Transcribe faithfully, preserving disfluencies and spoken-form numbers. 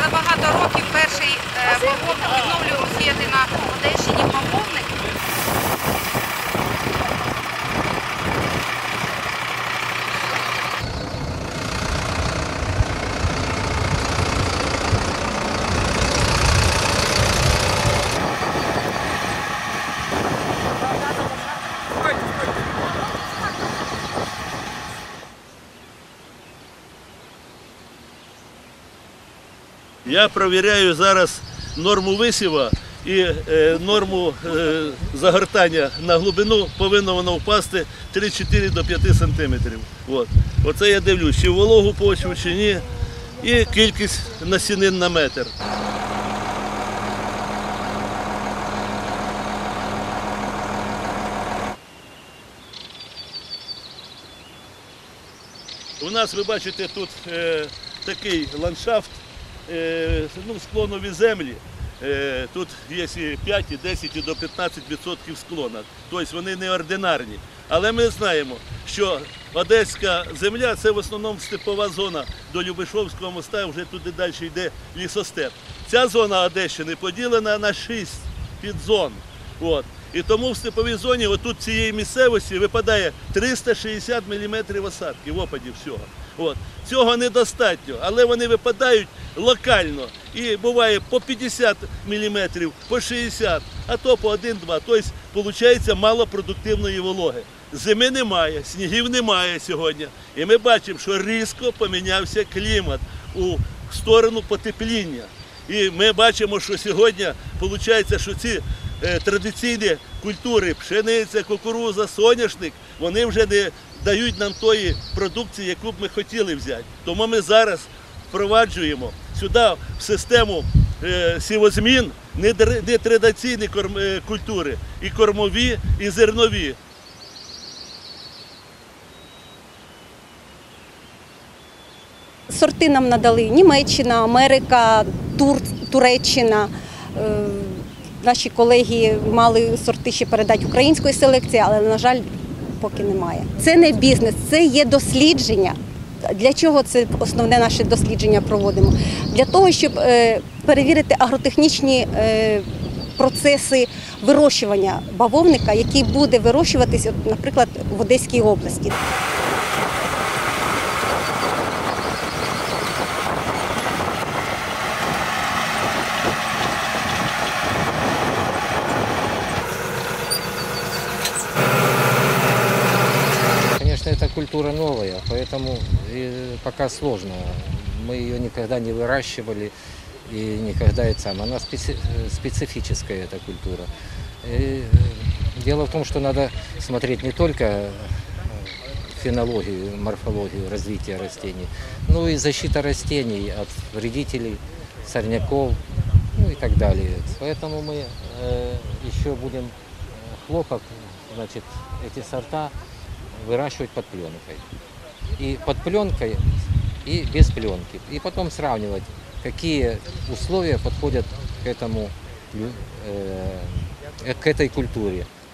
за багато років перший бавовник відновлюємо сіяти на Одещині бавовник. Я перевіряю зараз норму висіва і е, норму е, загортання на глибину повинно воно впасти три-чотири до п'яти сантиметрів. От. Оце я дивлюсь, чи вологу почву, чи ні, і кількість насінин на метр. У нас, ви бачите, тут е, такий ландшафт. Ну, склонові землі, тут є і п'ять, і десять, і до п'ятнадцяти відсотків склона, тобто вони неординарні. Але ми знаємо, що одеська земля – це в основному степова зона до Любешовського моста, вже туди далі йде лісостеп. Ця зона Одещини поділена на шість підзон. От. І тому в степовій зоні, отут цієї місцевості, випадає триста шістдесят міліметрів осадків, опадів всього. От. Цього недостатньо, але вони випадають локально. І буває по п'ятдесят міліметрів, по шістдесят, а то по один-два. Тобто, виходить, мало продуктивної вологи. Зими немає, снігів немає сьогодні. І ми бачимо, що різко помінявся клімат у сторону потепління. І ми бачимо, що сьогодні, виходить, що ці традиційні культури, пшениця, кукурудза, соняшник, вони вже не дають нам тої продукції, яку б ми хотіли взяти. Тому ми зараз впроваджуємо сюди в систему сівозмін нетрадиційні культури, і кормові, і зернові. Сорти нам надали Німеччина, Америка, Тур, Туреччина. Наші колеги мали сорти ще передати української селекції, але, на жаль, поки немає. Це не бізнес, це є дослідження. Для чого це основне наше дослідження проводимо? Для того, щоб перевірити агротехнічні процеси вирощування бавовника, який буде вирощуватись, наприклад, в Одеській області. Это культура новая, поэтому пока сложно. Мы ее никогда не выращивали и никогда это сам. Она специ, специфическая, эта культура. И дело в том, что надо смотреть не только фенологию, морфологию развития растений, но и защита растений от вредителей, сорняков, ну и так далее. Поэтому мы еще будем хлопок, значит, эти сорта выращивать под пленкой. И под пленкой, и без пленки. И потом сравнивать, какие условия подходят к этому, э, к этой культуре.